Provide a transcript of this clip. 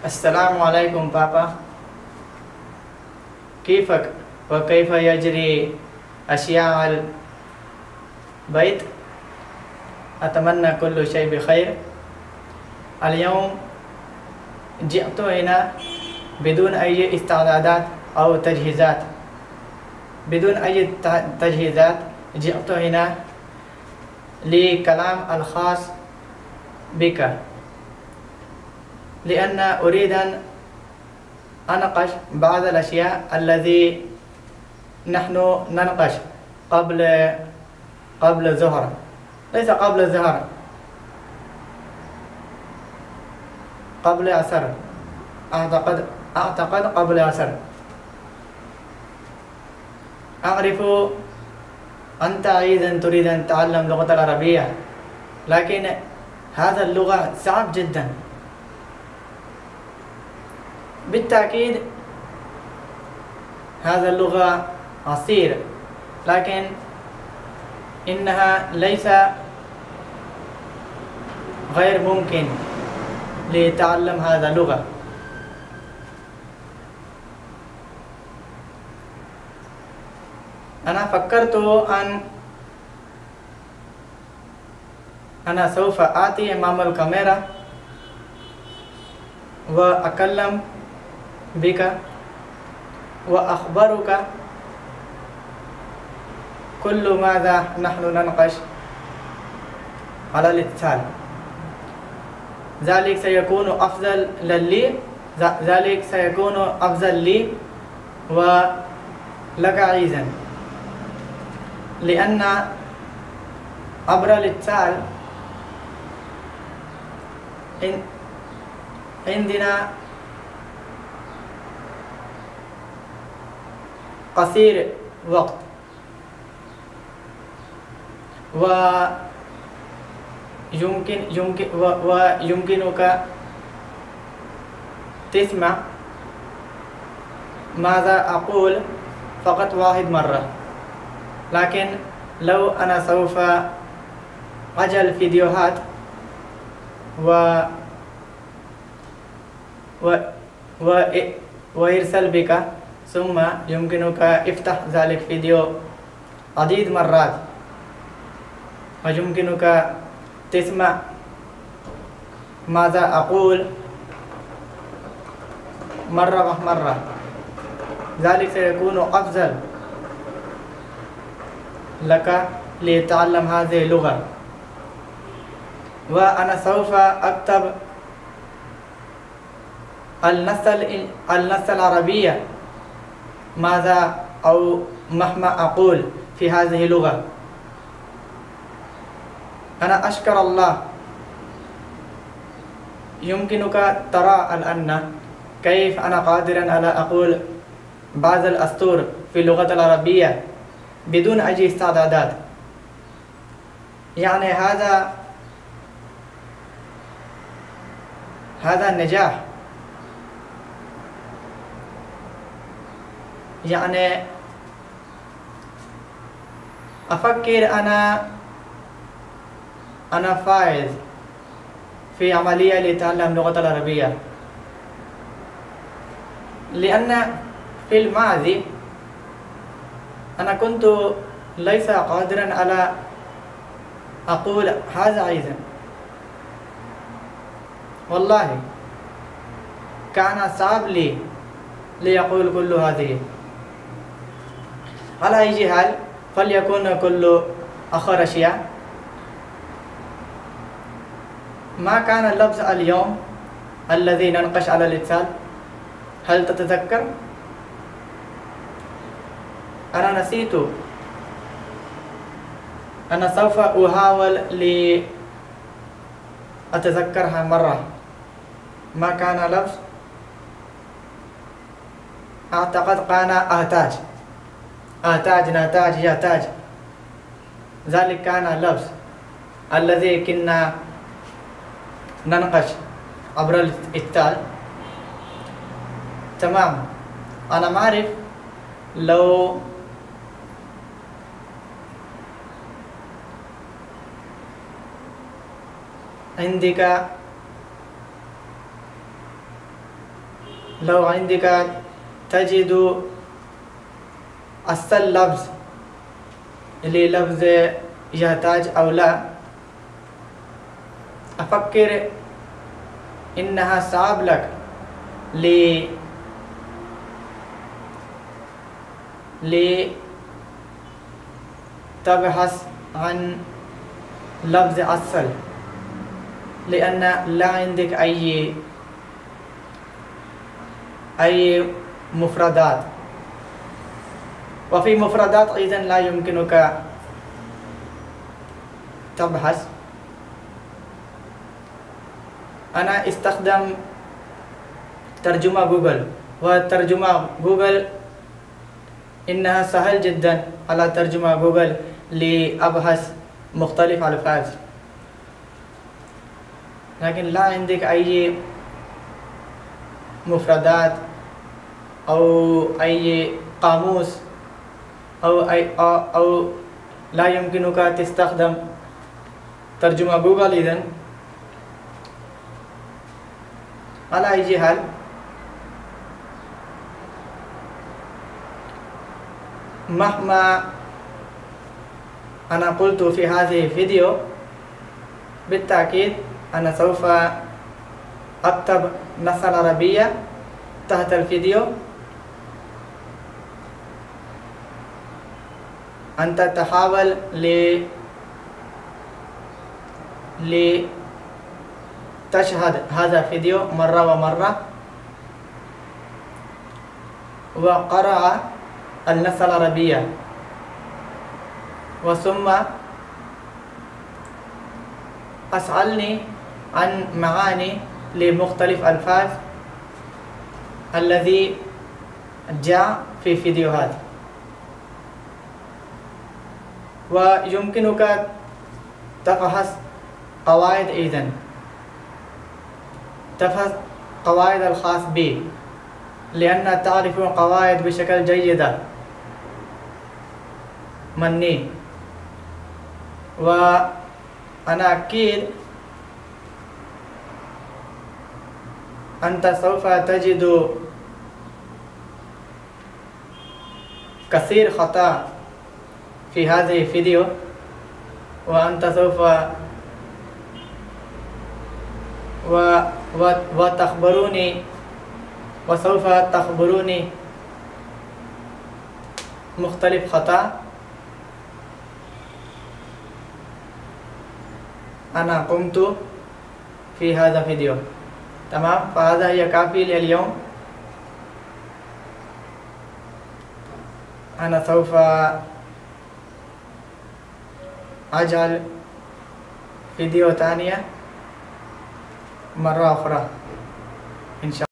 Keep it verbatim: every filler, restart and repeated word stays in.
السلام عليكم بابا، كيفك وكيف يجري أشياء البيت؟ أتمنى كل شيء بخير. اليوم جئت هنا بدون أي استعدادات أو تجهيزات بدون أي تجهيزات جئت هنا لكلام الخاص بك، لأن أريد أن أناقش بعض الأشياء التي نحن نناقش قبل قبل الظهر، ليس قبل الظهر، قبل العصر، أعتقد أعتقد قبل العصر. أعرف أنت أيضا تريد أن تتعلم اللغة العربية، لكن هذا اللغة صعب جدا. بالتأكيد هذا اللغة عسير، لكن إنها ليس غير ممكن لتعلم هذا اللغة. أنا فكرت أن أنا سوف آتي أمام الكاميرا وأتكلم بك وأخبرك كل ماذا نحن نناقش على الاتصال. ذلك سيكون أفضل لي ذلك سيكون أفضل لي ولك أيضا، لأن عبر الاتصال عندنا قصير وقت، ويمكن يمكن ويمكنك تسمع ماذا أقول فقط واحد مرة. لكن لو أنا سوف أجعل فيديوهات و و و وإرسل بك، ثم يمكنك افتح ذلك فيديو عديد مرات، ويمكنك تسمع ماذا أقول مرة مرة. ذلك سيكون أفضل لك لتعلم هذه اللغة. وأنا سوف أكتب النص النص العربية ماذا أو مهما أقول في هذه اللغة. أنا أشكر الله، يمكنك ترى الآن كيف أنا قادر على أقول بعض الأسطور في اللغة العربية بدون أي استعدادات. يعني هذا هذا النجاح. يعني أفكر أنا أنا فائز في عملية لتعلم اللغة العربية، لأن في الماضي أنا كنت ليس قادرا على أقول هذا أيضا، والله كان صعب لي ليقول كل هذه. على أي حال فليكن كل آخر أشياء. ما كان اللفظ اليوم الذي نناقش على الاتصال؟ هل تتذكر؟ أنا نسيت. أنا سوف أحاول لأتذكرها مرة. ما كان لفظ؟ أعتقد كان أحتاج أحتاج نحتاج يحتاج. ذلك كان اللفظ الذي كنا نناقش عبر الاتصال. تمام. أنا ما أعرف لو عندك لو عندك تجد أصل لفظ اللي لفظ يحتاج أو لا، أفكر إنها صعب لك ل لتبحث عن لفظ أصل، لأن لا عندك أي أي مفردات، وفي مفردات أيضا لا يمكنك تبحث. أنا استخدم ترجمة جوجل، وترجمة جوجل إنها سهل جدا على ترجمة جوجل لأبحث مختلف ألفاظ، لكن لا عندك أي مفردات أو أي قاموس أو أي أو, أو لا يمكنك تستخدم ترجمة جوجل. إذن على أي حال مهما أنا قلت في هذه الفيديو، بالتأكيد أنا سوف أكتب نص العربية تحت الفيديو. أنت تحاول ل لتشاهد هذا الفيديو مرة ومرة وقرأ النص العربية، وثم أسألني عن معاني لمختلف ألفاظ الذي جاء في فيديوهات، ويمكنك تفحص قواعد أيضا، تفحص قواعد الخاص بي، لأن تعرف قواعد بشكل جيدة مني، وأنا أكيد أنت سوف تجد كثير خطأ في هذه الفيديو، وأنت سوف و و وتخبروني وسوف تخبروني مختلف خطأ أنا قمت في هذا الفيديو. تمام، فهذا هي كافي لليوم. أنا سوف أجعل فيديو ثانية مرة أخرى إن شاء الله.